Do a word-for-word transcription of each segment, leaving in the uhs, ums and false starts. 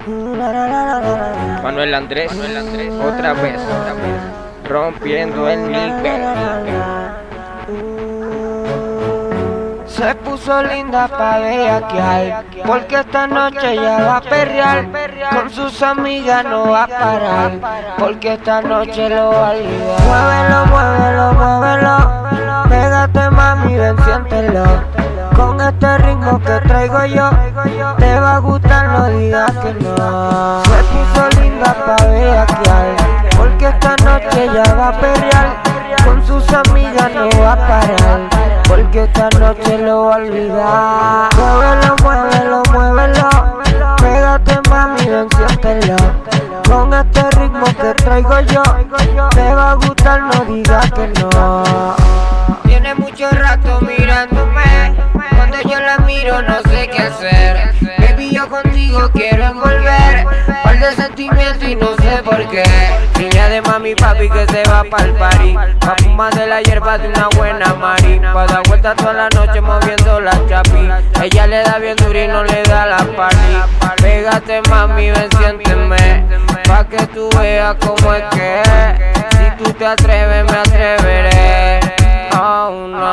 Manuel Andrés, Manuel Andrés, otra vez, otra vez, rompiendo el nivel. Se puso linda pa' bellaquear, porque esta noche ya va a perrear. Con sus amigas no va a parar, porque esta noche lo va a olvidar. Muévelo, muévelo, muévelo, pégate mami, ven, siéntelo. Con este ritmo que traigo yo, te va a gustar, no digas que no. Se puso linda pa' bellaquear, porque esta noche ya va a perrear. Con sus amigas no va a parar, porque esta noche lo va a olvidar. Muévelo, muévelo, muévelo, pégate mami, ven, siéntelo. Con este ritmo que traigo yo, te va a gustar, no digas que no. Tiene mucho rato mirándome, cuando yo la miro no sé qué hacer. Baby, yo contigo quiero envolver, par de sentimiento y no sé por qué. Niña de mami papi que se va pa'l party, pa' fumar de la hierba de una buena mari, pa' dar vuelta toda la noche moviendo la chapi. Ella le da bien duro y no le da la party. Pégate mami, ven, siénteme, pa' que tú veas cómo es que es. Si tú te atreves me atreveré. Oh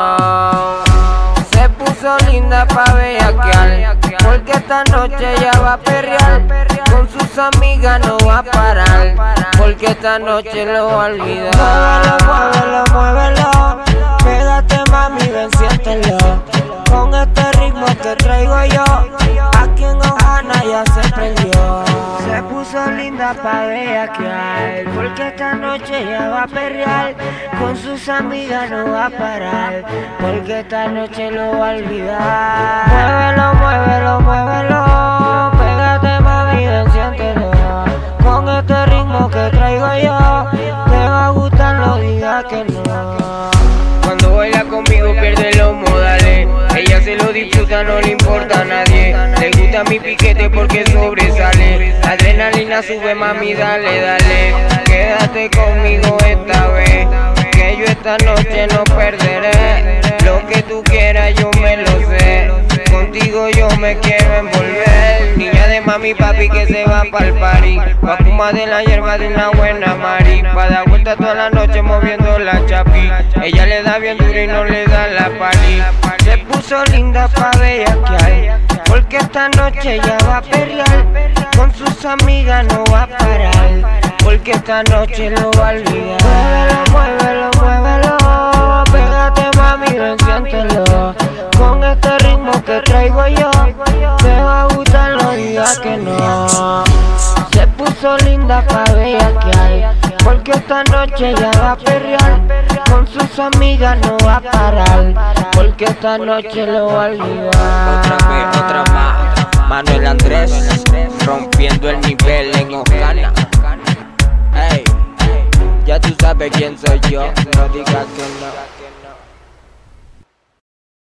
no. Se puso linda pa' bellaquear, porque esta noche ya va a perrear. Con sus amigas no va a parar, porque esta noche lo va a olvidar. Muévelo, muévelo, muévelo, pégate mami, ven, siéntelo. Con este ritmo que traigo yo, aquí en Ojana ya se prendió. Se puso linda pa' bellaquear, porque esta noche ya va a perrear. Con sus amigas no va a parar, porque esta noche lo va a olvidar. Muévelo, muévelo, muévelo, pégate mami, ven, siéntelo. Con este ritmo que traigo yo, te va a gustar, no digas que no. Cuando baila conmigo pierde los modales, ella se lo disfruta, no le importa a nadie. Le gusta mi piquete porque sobresale, la adrenalina sube mami, dale, dale. Quédate conmigo esta vez, que yo esta noche no perderé. Lo que tú quieras yo me lo sé, contigo yo me quiero envolver. Niña de mami papi que se va pa'l party, pa' fumar de la hierba de una buena mari, pa' dar vuelta toda la noche moviendo la chapi. Ella le da bien duro y no le da la pali. Se puso linda pa' bellaquear, porque esta noche ya va a perrear. Con sus amigas no va a parar, porque esta noche lo va a olvidar. Muévelo, muévelo, muévelo, pégate mami, ven, siéntelo. Con este ritmo que traigo yo, te va a gustar, no digas que no. Se puso linda pa' bellaquear, porque esta noche ya va a perrear. Con sus amigas no va a parar, porque esta noche lo va a olvidar. Otra vez, otra más, Manuel Andrés, rompiendo el nivel en Ojana. Hey, ya tú sabes quién soy yo, no digas que no.